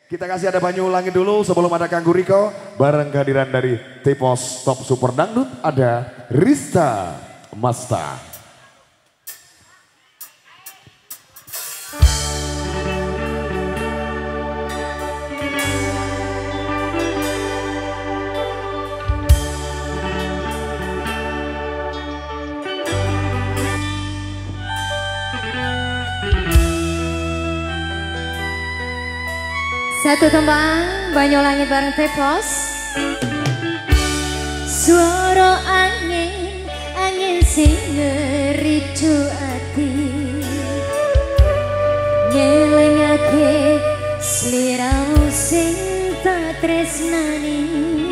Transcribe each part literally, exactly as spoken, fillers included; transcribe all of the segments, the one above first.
Kita kasih ada Banyu Langit dulu sebelum ada Kang Guriko. Bareng kehadiran dari T-Pos Top Super Dangdut ada Rista Masta. Satu tembang Banyu Langit bareng T-Pos. Suara angin, angin sing ngericu ati, ngelengake sliramu sing tak tresnani.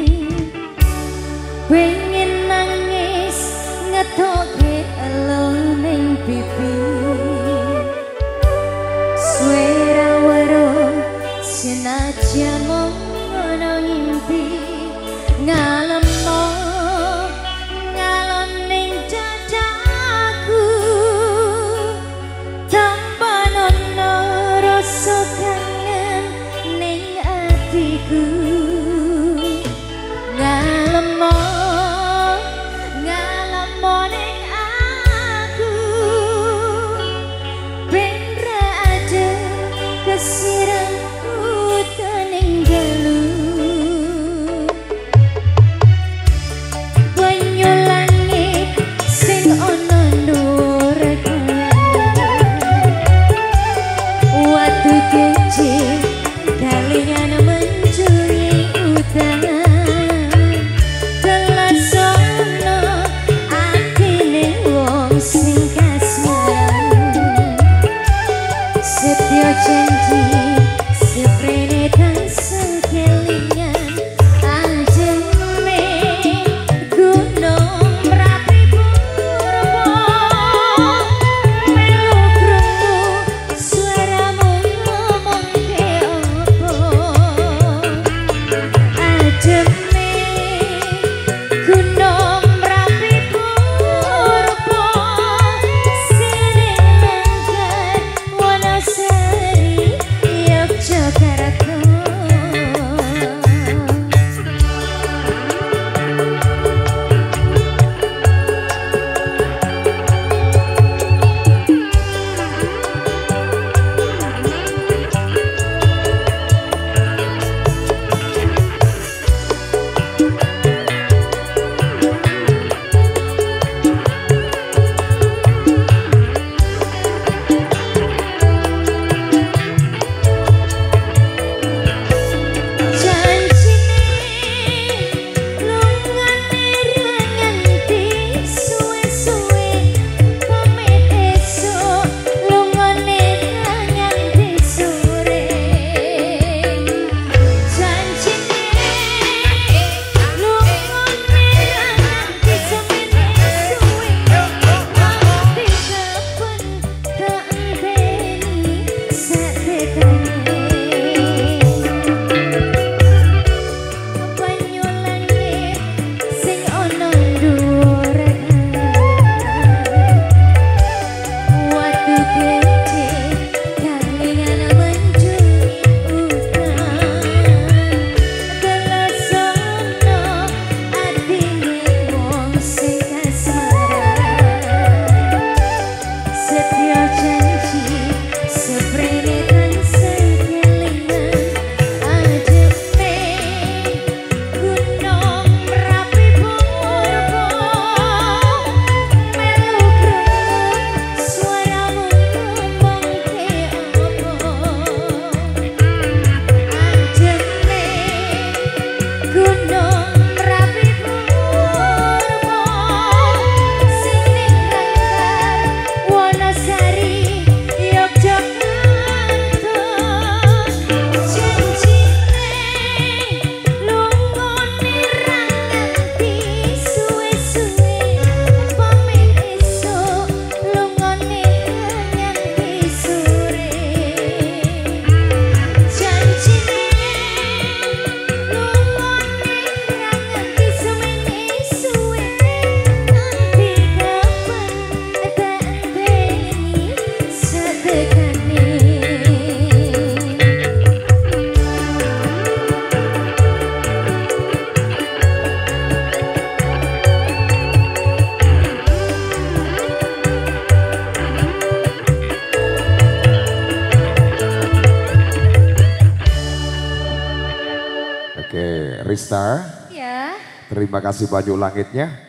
Pengen nangis ngetoke elo ning pipi, suara warung senajan ngono ngimpi ngalemo ngalon ning dadaku tanpa nono rasa kangen ning atiku ngalemo ngalemo ning aku ben ra ada kesirang Rista, Ya. terima kasih Banyu Langitnya.